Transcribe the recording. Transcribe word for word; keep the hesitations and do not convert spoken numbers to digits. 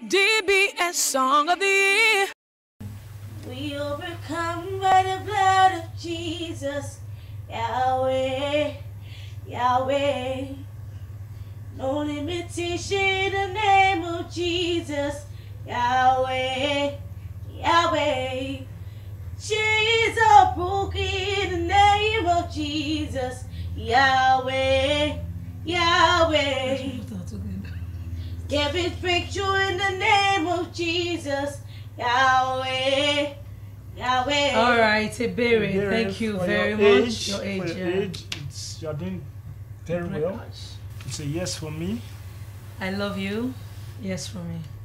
D B S Song of the Year. We overcome by the blood of Jesus, Yahweh, Yahweh. No limitation in the name of Jesus, Yahweh, Yahweh. Chains are broken in the name of Jesus, Yahweh, Yahweh. There is breakthrough in the name of Jesus, Yahweh, Yahweh. All right, Ebere, thank you very your much. Age, Your age, for your yeah. age, it's, you're doing very well. It's a yes for me. I love you. Yes, for me.